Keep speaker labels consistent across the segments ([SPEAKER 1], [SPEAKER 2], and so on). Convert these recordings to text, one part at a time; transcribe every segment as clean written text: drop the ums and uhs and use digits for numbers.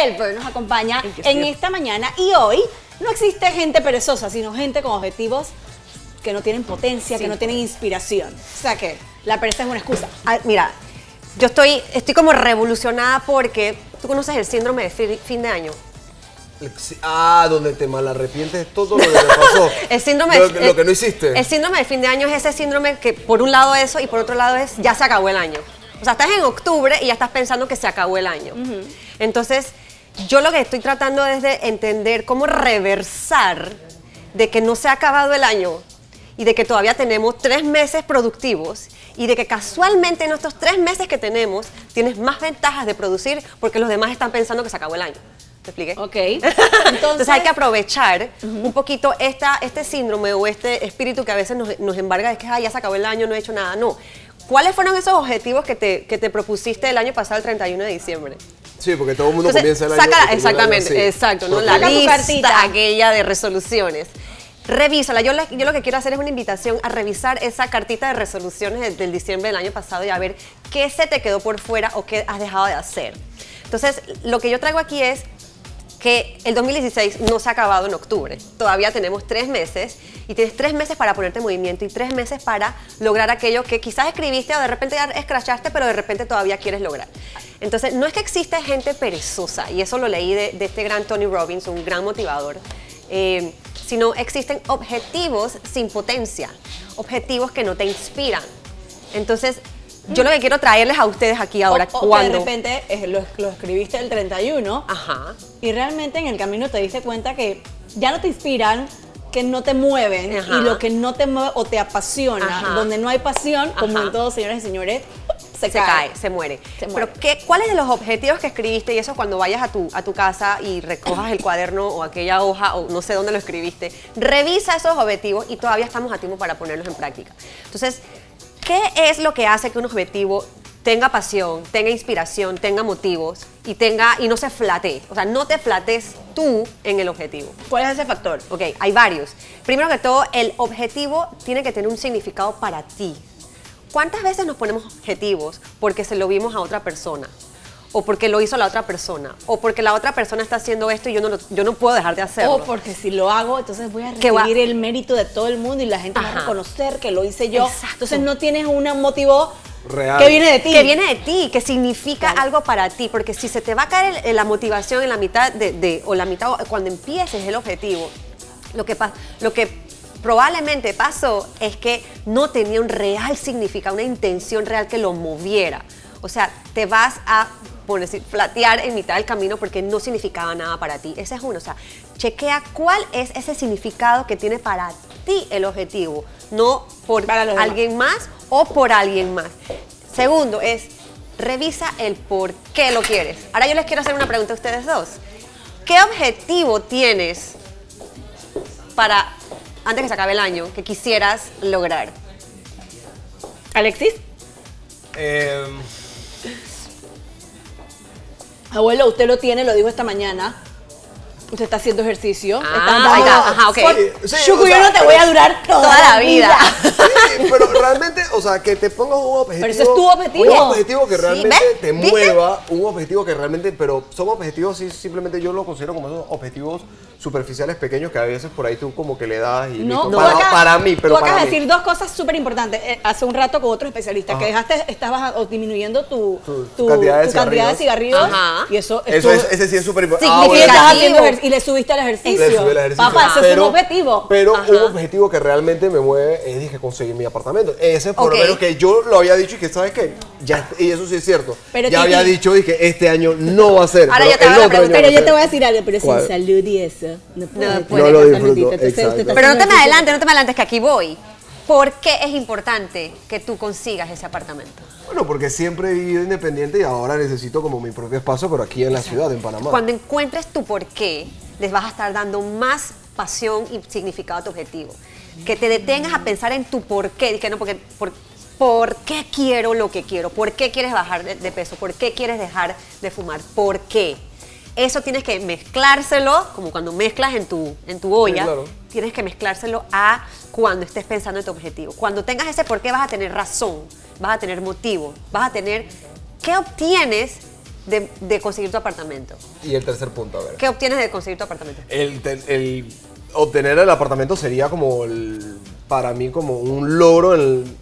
[SPEAKER 1] Elber nos acompaña en esta mañana y hoy no existe gente perezosa, sino gente con objetivos que no tienen potencia, que no tienen inspiración. O sea que la pereza es una excusa.
[SPEAKER 2] Mira, yo estoy como revolucionada porque tú conoces el síndrome de fin de año.
[SPEAKER 3] Donde te malarrepientes de todo lo que te pasó.
[SPEAKER 2] El síndrome
[SPEAKER 3] lo que no hiciste.
[SPEAKER 2] El síndrome de fin de año es ese síndrome que por un lado eso y por otro lado es ya se acabó el año. O sea, estás en octubre y ya estás pensando que se acabó el año. Entonces, yo lo que estoy tratando es de entender cómo reversar de que no se ha acabado el año y de que todavía tenemos 3 meses productivos y de que casualmente en estos 3 meses que tenemos tienes más ventajas de producir porque los demás están pensando que se acabó el año. ¿Te expliqué?
[SPEAKER 1] Ok.
[SPEAKER 2] Entonces hay que aprovechar un poquito este síndrome o este espíritu que a veces nos embarga de que ya se acabó el año, no he hecho nada. No. ¿Cuáles fueron esos objetivos que te propusiste el año pasado, el 31 de diciembre?
[SPEAKER 3] Sí, porque todo el mundo comienza el año.
[SPEAKER 2] Exactamente, exacto, ¿no? La lista aquella de resoluciones. Revísala. Yo lo que quiero hacer es una invitación a revisar esa cartita de resoluciones del diciembre del año pasado y a ver qué se te quedó por fuera o qué has dejado de hacer. Entonces, lo que yo traigo aquí es que el 2016 no se ha acabado en octubre. Todavía tenemos 3 meses y tienes 3 meses para ponerte en movimiento y 3 meses para lograr aquello que quizás escribiste o de repente ya escrachaste, pero de repente todavía quieres lograr. Entonces, no es que existe gente perezosa, y eso lo leí de este gran Tony Robbins, un gran motivador, sino existen objetivos sin potencia, objetivos que no te inspiran. Entonces, yo lo que quiero traerles a ustedes aquí ahora,
[SPEAKER 1] cuando de repente lo escribiste el 31 y realmente en el camino te diste cuenta que ya no te inspiran, que no te mueven y lo que no te mueve o te apasiona, donde no hay pasión, como en todo, señores y señores, se cae,
[SPEAKER 2] se muere. Pero ¿cuáles de los objetivos que escribiste? Y eso cuando vayas a tu casa y recojas el cuaderno o aquella hoja o no sé dónde lo escribiste, revisa esos objetivos y todavía estamos a tiempo para ponerlos en práctica. Entonces, ¿qué es lo que hace que un objetivo tenga pasión, tenga inspiración, tenga motivos y no se flatee? O sea, no te flatees tú en el objetivo.
[SPEAKER 1] ¿Cuál es ese factor?
[SPEAKER 2] Ok, hay varios. Primero que todo, el objetivo tiene que tener un significado para ti. ¿Cuántas veces nos ponemos objetivos porque se lo vimos a otra persona? O porque lo hizo la otra persona, o porque la otra persona está haciendo esto y yo no puedo dejar de hacerlo.
[SPEAKER 1] O porque si lo hago, entonces voy a recibir el mérito de todo el mundo y la gente va a reconocer que lo hice yo.
[SPEAKER 2] Exacto.
[SPEAKER 1] Entonces no tienes un motivo
[SPEAKER 3] real
[SPEAKER 1] que viene de ti.
[SPEAKER 2] Que viene de ti, que significa algo para ti, porque si se te va a caer la motivación en la mitad cuando empieces el objetivo, lo que probablemente pasó es que no tenía un real significado, una intención real que lo moviera. O sea, te vas a flatear en mitad del camino porque no significaba nada para ti. Ese es uno. O sea, chequea cuál es ese significado que tiene para ti el objetivo, no por alguien más o por alguien más. Segundo es, revisa el por qué lo quieres. Ahora yo les quiero hacer una pregunta a ustedes dos. ¿Qué objetivo tienes para, antes que se acabe el año, que quisieras lograr?
[SPEAKER 1] ¿Alexis? Abuelo, usted lo tiene, lo dijo esta mañana. Usted está haciendo ejercicio.
[SPEAKER 2] Ok.
[SPEAKER 1] Chucu, yo no te voy a durar toda la vida.
[SPEAKER 3] Sí, pero realmente, o sea, que te pongas un objetivo.
[SPEAKER 1] Pero ese es tu objetivo.
[SPEAKER 3] Un objetivo que realmente te mueva, un objetivo que realmente, pero son objetivos, sí, simplemente yo lo considero como esos objetivos superficiales pequeños que a veces por ahí tú como que le das y
[SPEAKER 1] no,
[SPEAKER 3] para mí, pero
[SPEAKER 1] tú acabas de decir 2 cosas súper importantes. Hace un rato con otro especialista que estabas disminuyendo tu cantidad de cigarrillos. Y
[SPEAKER 3] ese sí es súper importante.
[SPEAKER 1] Y le subiste al ejercicio.
[SPEAKER 3] Le subí el ejercicio.
[SPEAKER 1] Papá, ese es un objetivo.
[SPEAKER 3] Pero un objetivo que realmente me mueve es dije, conseguir mi apartamento. Ese por lo menos que yo lo había dicho y que, ¿sabes qué? Ya, y eso sí es cierto. Pero ya había dicho y que este año no va a ser.
[SPEAKER 2] Ahora pero
[SPEAKER 1] yo te voy a decir algo, pero sin salud y eso. No
[SPEAKER 3] lo disfruto.
[SPEAKER 2] Pero no te me adelantes, que aquí voy. ¿Por qué es importante que tú consigas ese apartamento?
[SPEAKER 3] Bueno, porque siempre he vivido independiente y ahora necesito como mi propio espacio, pero aquí en la ciudad, en Panamá.
[SPEAKER 2] Cuando encuentres tu por qué, les vas a estar dando más pasión y significado a tu objetivo. Que te detengas a pensar en tu por qué. Que no, ¿por qué quiero lo que quiero? ¿Por qué quieres bajar de peso? ¿Por qué quieres dejar de fumar? ¿Por qué? Eso tienes que mezclárselo, como cuando mezclas en tu olla, tienes que mezclárselo a cuando estés pensando en tu objetivo. Cuando tengas ese por qué vas a tener razón, vas a tener motivo, vas a tener qué obtienes de conseguir tu apartamento?
[SPEAKER 3] Y el tercer punto, a ver.
[SPEAKER 2] ¿Qué obtienes de conseguir tu apartamento?
[SPEAKER 3] El obtener el apartamento sería como, para mí, como un logro,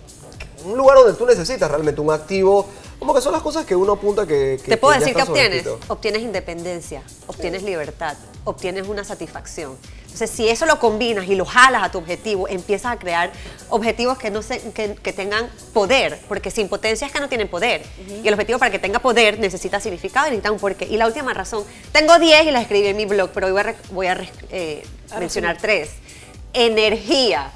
[SPEAKER 3] un lugar donde tú necesitas realmente un activo. Como que son las cosas que uno apunta que
[SPEAKER 2] te puedo decir que obtienes. Obtienes independencia, obtienes libertad, obtienes una satisfacción. Entonces, si eso lo combinas y lo jalas a tu objetivo, empiezas a crear objetivos que tengan poder, porque sin potencia es que no tienen poder. Y el objetivo para que tenga poder necesita significado y necesita un porqué. Y la última razón, tengo 10 y las escribí en mi blog, pero hoy voy a mencionar 3. Energía.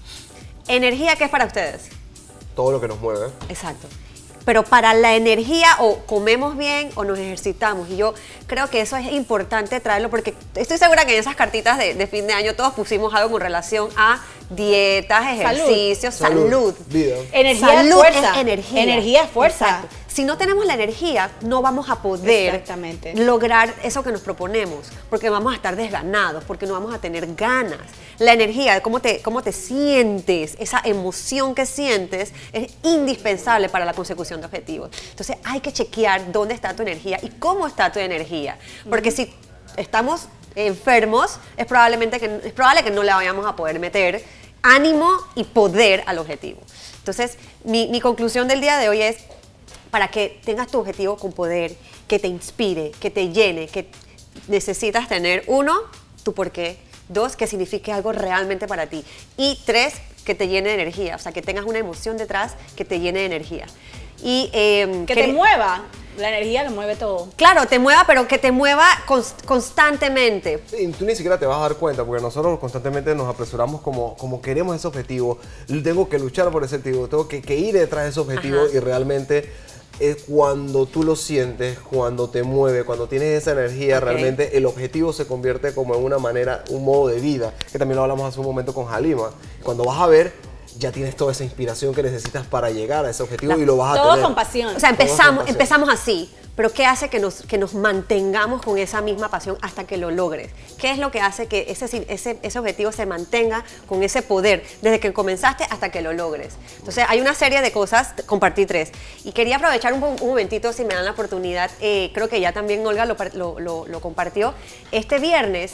[SPEAKER 2] ¿Energía qué es para ustedes?
[SPEAKER 3] Todo lo que nos mueve.
[SPEAKER 2] Exacto. Pero para la energía o comemos bien o nos ejercitamos. Y yo creo que eso es importante traerlo porque estoy segura que en esas cartitas de fin de año todos pusimos algo con relación a dietas, ejercicios, salud.
[SPEAKER 3] Vida.
[SPEAKER 1] Energía es fuerza. Energía es fuerza.
[SPEAKER 2] Exacto. Si no tenemos la energía, no vamos a poder lograr eso que nos proponemos, porque vamos a estar desganados, porque no vamos a tener ganas. La energía, cómo te sientes, esa emoción que sientes, es indispensable para la consecución de objetivos. Entonces hay que chequear dónde está tu energía y cómo está tu energía, porque si estamos enfermos, es probable que no le vayamos a poder meter ánimo y poder al objetivo. Entonces, mi conclusión del día de hoy es, para que tengas tu objetivo con poder, que te inspire, que te llene, que necesitas tener 1, tu porqué, 2, que signifique algo realmente para ti y 3, que te llene de energía, o sea, que tengas una emoción detrás que te llene de energía. Y
[SPEAKER 1] que te mueva. La energía lo mueve todo.
[SPEAKER 2] Claro, te mueva, pero que te mueva constantemente.
[SPEAKER 3] Sí, tú ni siquiera te vas a dar cuenta, porque nosotros constantemente nos apresuramos como queremos ese objetivo. Tengo que luchar por ese objetivo, tengo que ir detrás de ese objetivo. Ajá. Y realmente es cuando tú lo sientes, cuando te mueve, cuando tienes esa energía, realmente el objetivo se convierte como en una manera, un modo de vida, que también lo hablamos hace un momento con Halima. Cuando vas a ver, ya tienes toda esa inspiración que necesitas para llegar a ese objetivo y lo vas a tener.
[SPEAKER 1] Todo con pasión.
[SPEAKER 2] O sea, empezamos así, pero ¿qué hace que nos mantengamos con esa misma pasión hasta que lo logres? ¿Qué es lo que hace que ese objetivo se mantenga con ese poder desde que comenzaste hasta que lo logres? Entonces, hay una serie de cosas, compartí 3. Y quería aprovechar un momentito, si me dan la oportunidad, creo que ya también Olga lo compartió. Este viernes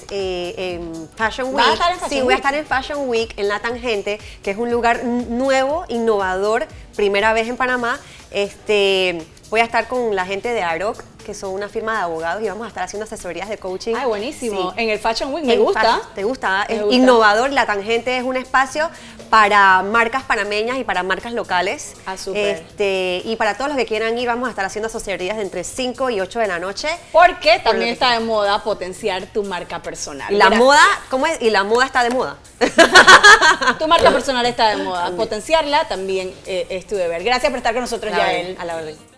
[SPEAKER 2] en Fashion Week, voy a estar en Fashion Week en La Tangente, que es un lugar nuevo, innovador, primera vez en Panamá. Voy a estar con la gente de Aroc, que son una firma de abogados, y vamos a estar haciendo asesorías de coaching.
[SPEAKER 1] Ay, buenísimo. Sí. En el Fashion Week, me gusta.
[SPEAKER 2] ¿Te gusta? Es innovador. La Tangente es un espacio para marcas panameñas y para marcas locales.
[SPEAKER 1] Ah, súper.
[SPEAKER 2] Y para todos los que quieran ir, vamos a estar haciendo asesorías de entre 5 y 8 de la noche.
[SPEAKER 1] Porque también está de moda potenciar tu marca personal.
[SPEAKER 2] Y la moda, ¿cómo es? Y la moda está de moda.
[SPEAKER 1] Tu marca personal está de moda. Potenciarla también es tu deber. Gracias por estar con nosotros, Yael.
[SPEAKER 2] A la orden.